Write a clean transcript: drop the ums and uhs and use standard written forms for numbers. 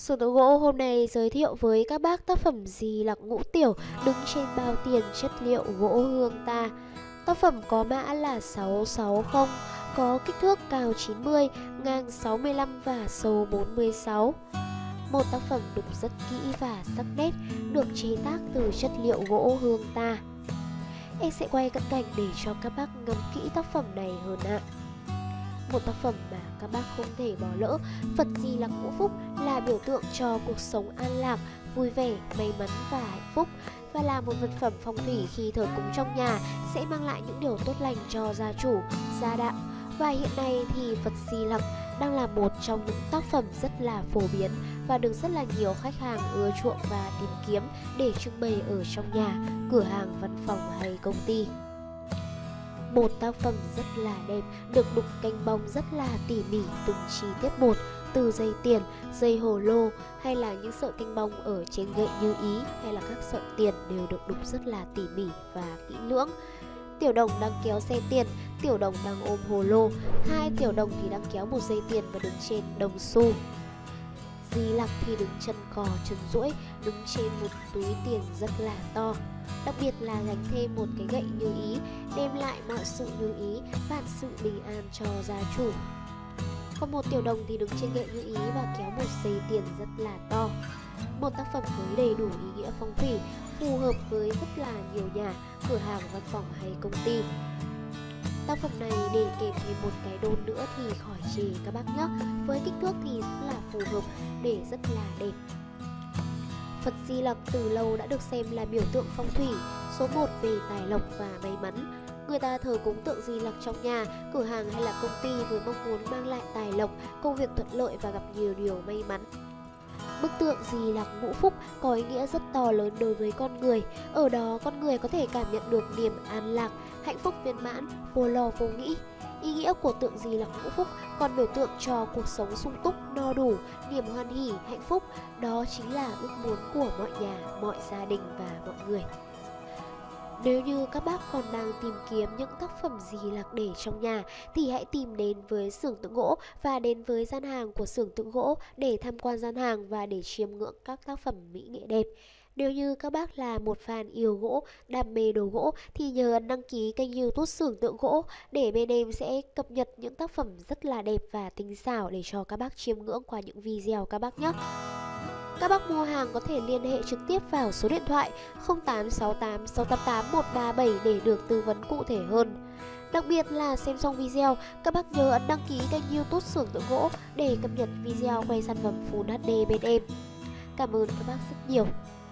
Xưởng tượng gỗ hôm nay giới thiệu với các bác tác phẩm Di Lặc Ngũ Tiểu đứng trên bao tiền chất liệu gỗ hương ta. Tác phẩm có mã là 660, có kích thước cao 90, ngang 65 và sâu 46. Một tác phẩm đục rất kỹ và sắc nét, được chế tác từ chất liệu gỗ hương ta. Em sẽ quay cận cảnh để cho các bác ngắm kỹ tác phẩm này hơn ạ. Một tác phẩm mà các bác không thể bỏ lỡ, Phật Di Lặc Ngũ Phúc là biểu tượng cho cuộc sống an lạc, vui vẻ, may mắn và hạnh phúc, và là một vật phẩm phong thủy khi thờ cúng trong nhà sẽ mang lại những điều tốt lành cho gia chủ, gia đạo. Và hiện nay thì Phật Di Lặc đang là một trong những tác phẩm rất là phổ biến và được rất là nhiều khách hàng ưa chuộng và tìm kiếm để trưng bày ở trong nhà, cửa hàng, văn phòng hay công ty. Một tác phẩm rất là đẹp, được đục canh bông rất là tỉ mỉ từng chi tiết một, từ dây tiền, dây hồ lô hay là những sợi canh bông ở trên gậy như ý hay là các sợi tiền đều được đục rất là tỉ mỉ và kỹ lưỡng. Tiểu đồng đang kéo xe tiền, tiểu đồng đang ôm hồ lô, hai tiểu đồng thì đang kéo một dây tiền và đứng trên đồng xu. Di Lặc thì đứng chân cò chân duỗi, đứng trên một túi tiền rất là to. Đặc biệt là gánh thêm một cái gậy như ý, đem lại mọi sự như ý, vạn sự bình an cho gia chủ. Còn một tiểu đồng thì đứng trên gậy như ý và kéo một dây tiền rất là to. Một tác phẩm với đầy đủ ý nghĩa phong thủy, phù hợp với rất là nhiều nhà, cửa hàng, văn phòng hay công ty. Tác phẩm này để kèm thêm một cái đôn nữa thì khỏi chê các bác nhé. Với kích thước thì rất là phù hợp, để rất là đẹp. Phật Di Lặc từ lâu đã được xem là biểu tượng phong thủy số 1 về tài lộc và may mắn. Người ta thờ cúng tượng Di Lặc trong nhà, cửa hàng hay là công ty với mong muốn mang lại tài lộc, công việc thuận lợi và gặp nhiều điều may mắn. Bức tượng Di Lặc Ngũ Phúc có ý nghĩa rất to lớn đối với con người. Ở đó con người có thể cảm nhận được niềm an lạc, hạnh phúc viên mãn, vô lo vô nghĩ. Ý nghĩa của tượng Di Lặc Ngũ Phúc còn biểu tượng cho cuộc sống sung túc, no đủ, niềm hoan hỉ, hạnh phúc. Đó chính là ước muốn của mọi nhà, mọi gia đình và mọi người. Nếu như các bác còn đang tìm kiếm những tác phẩm Di Lặc để trong nhà thì hãy tìm đến với xưởng tượng gỗ và đến với gian hàng của xưởng tượng gỗ để tham quan gian hàng và để chiêm ngưỡng các tác phẩm mỹ nghệ đẹp. Nếu như các bác là một fan yêu gỗ, đam mê đồ gỗ thì nhớ ấn đăng ký kênh YouTube xưởng tượng gỗ để bên em sẽ cập nhật những tác phẩm rất là đẹp và tinh xảo để cho các bác chiêm ngưỡng qua những video các bác nhé. Các bác mua hàng có thể liên hệ trực tiếp vào số điện thoại 0868 688 137 để được tư vấn cụ thể hơn. Đặc biệt là xem xong video, các bác nhớ ấn đăng ký kênh YouTube xưởng tượng gỗ để cập nhật video quay sản phẩm Full HD bên em. Cảm ơn các bác rất nhiều.